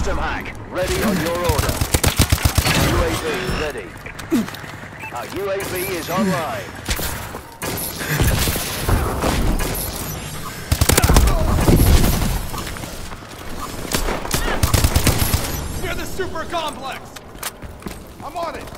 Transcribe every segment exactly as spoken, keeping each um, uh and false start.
System hack, ready on your order. U A V ready. Our U A V is online. Near the super complex! I'm on it!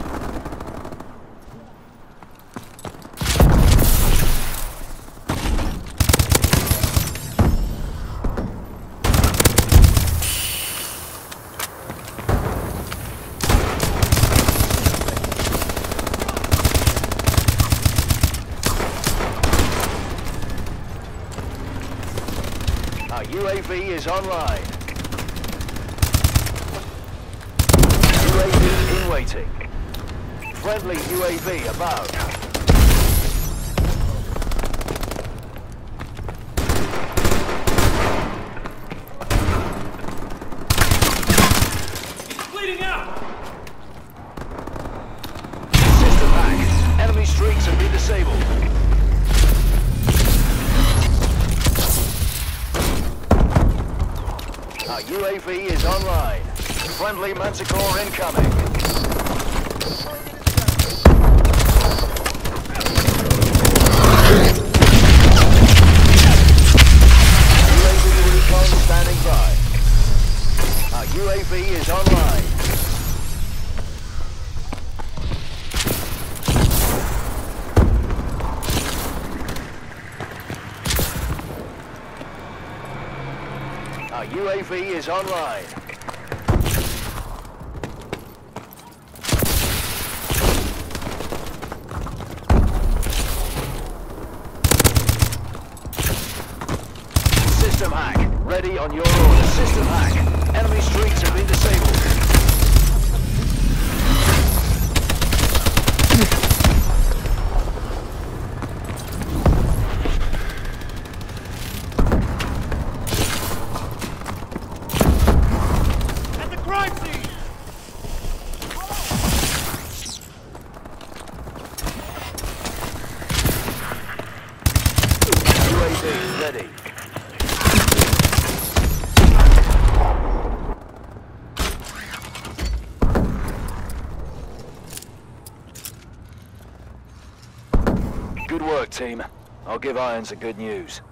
Our U A V is online. U A V in waiting. Friendly U A V above. Bleeding out! System hack. Enemy streaks have been disabled. Our U A V is online. Friendly Manticore incoming. U A V recon standing by. Our U A V is online. Our U A V is online. System hack, ready on your order. System hack. Enemy streaks have been disabled. Crime scene! U A V ready. Good work, team. I'll give Irons the good news.